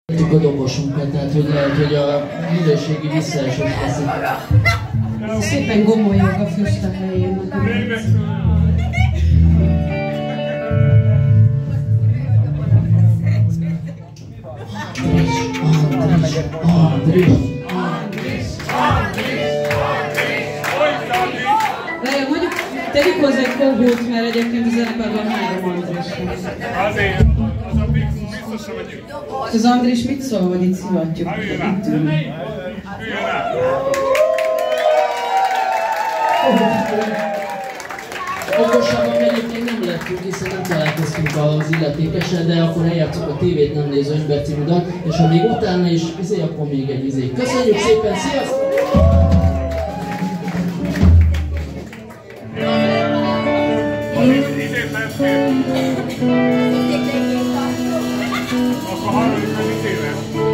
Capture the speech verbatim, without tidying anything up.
a dobosunkat, tehát hogy lehet, hogy a minőségi visszaesés lesz. Szépen gomolyog a füst a helyén. Andris, Andris, Andris, Andris, Várjál, mondjuk tegyük hozzá egy kóhót, mert egyébként a zenekarban három Andris. Azért, az a biztosra megyünk. Az Andris mit szól, hogy itt szivatjuk? Üljön rá! Üljön rá! Okosabban egyébként nem lettünk, hiszen nem találkoztunk az illetékesen, de akkor eljátszunk a tévét nem néző ember című dal, és ha még utána is izé, akkor még egy izé. Köszönjük szépen, sziasztok! Idén lehet kérni. Akkor halljuk, hogy mit éve.